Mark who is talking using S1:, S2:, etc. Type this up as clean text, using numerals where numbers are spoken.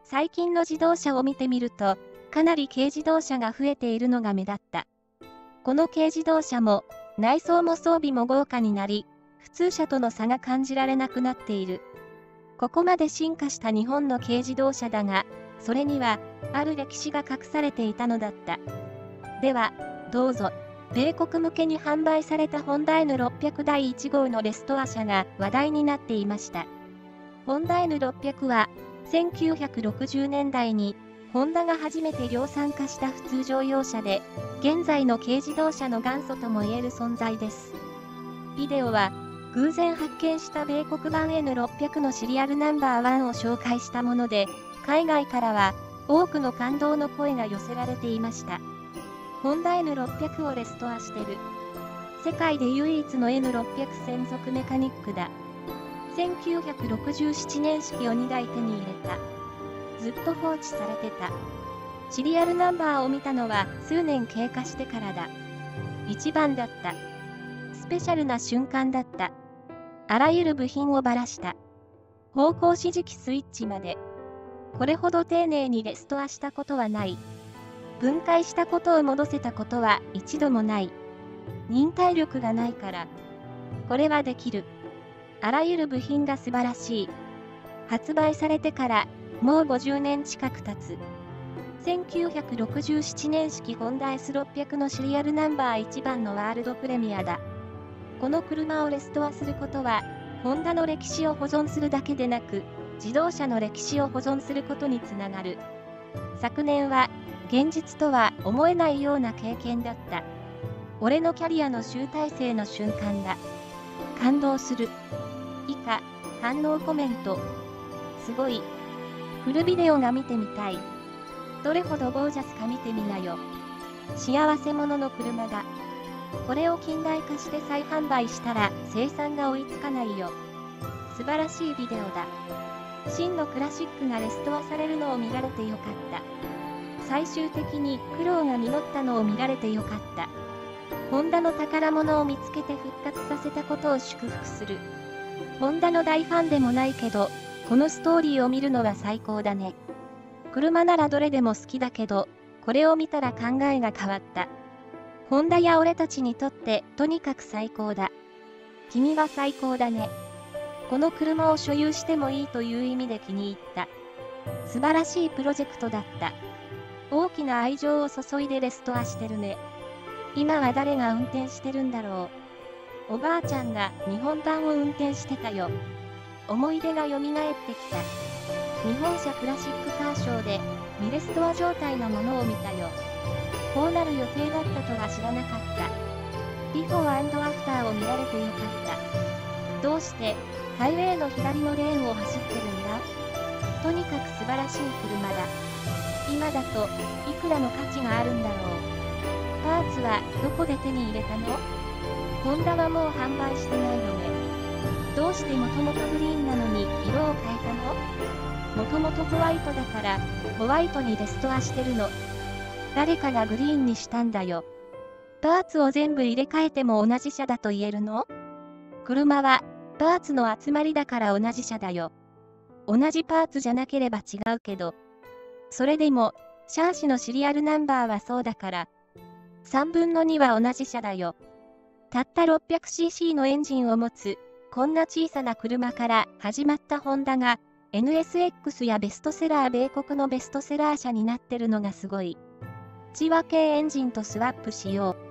S1: 最近の自動車を見てみると、かなり軽自動車が増えているのが目立った。この軽自動車も、内装も装備も豪華になり、普通車との差が感じられなくなっている。ここまで進化した日本の軽自動車だが、それには、ある歴史が隠されていたのだった。では、どうぞ。米国向けに販売されたホンダ N600 第1号のレストア車が話題になっていました。ホンダ N600 は、1960年代に、ホンダが初めて量産化した普通乗用車で、現在の軽自動車の元祖ともいえる存在です。ビデオは、偶然発見した米国版 N600 のシリアルナンバー1を紹介したもので、海外からは多くの感動の声が寄せられていました。ホンダ N600 をレストアしてる。世界で唯一の N600 専属メカニックだ。1967年式を2台手に入れた。ずっと放置されてた。シリアルナンバーを見たのは数年経過してからだ。一番だった。スペシャルな瞬間だった。あらゆる部品をばらした。方向指示器スイッチまで。これほど丁寧にレストアしたことはない。分解したことを戻せたことは一度もない。忍耐力がないから。これはできる。あらゆる部品が素晴らしい。発売されてからもう50年近く経つ。1967年式ホンダ S600 のシリアルナンバー1番のワールドプレミアだ。この車をレストアすることは、ホンダの歴史を保存するだけでなく、自動車の歴史を保存することにつながる。昨年は、現実とは思えないような経験だった。俺のキャリアの集大成の瞬間だ。感動する。以下、反応コメント。すごい。フルビデオが見てみたい。どれほどゴージャスか見てみなよ。幸せ者の車だ。これを近代化して再販売したら生産が追いつかないよ。素晴らしいビデオだ。真のクラシックがレストアされるのを見られてよかった。最終的に苦労が実ったのを見られてよかった。ホンダの宝物を見つけて復活させたことを祝福する。ホンダの大ファンでもないけど、このストーリーを見るのは最高だね。車ならどれでも好きだけど、これを見たら考えが変わった。ホンダや俺たちにとってとにかく最高だ。君は最高だね。この車を所有してもいいという意味で気に入った。素晴らしいプロジェクトだった。大きな愛情を注いでレストアしてるね。今は誰が運転してるんだろう。おばあちゃんが日本版を運転してたよ。思い出が蘇ってきた。日本車クラシックカーショーで未レストア状態のものを見たよ。こうなる予定だったとは知らなかった。ビフォー&アフターを見られてよかった。どうしてハイウェイの左のレーンを走ってるんだ？とにかく素晴らしい車だ。今だといくらの価値があるんだろう。パーツはどこで手に入れたの？ホンダはもう販売してないよね。どうしてもともとグリーンなのに色を変えたの？もともとホワイトだからホワイトにレストアしてるの。誰かがグリーンにしたんだよ。パーツを全部入れ替えても同じ車だと言えるの？車はパーツの集まりだから同じ車だよ。同じパーツじゃなければ違うけど。それでも、シャーシのシリアルナンバーはそうだから、3分の2は同じ車だよ。たった 600cc のエンジンを持つ、こんな小さな車から始まったホンダが、NSX やベストセラー米国のベストセラー車になってるのがすごい。内輪系エンジンとスワップしよう。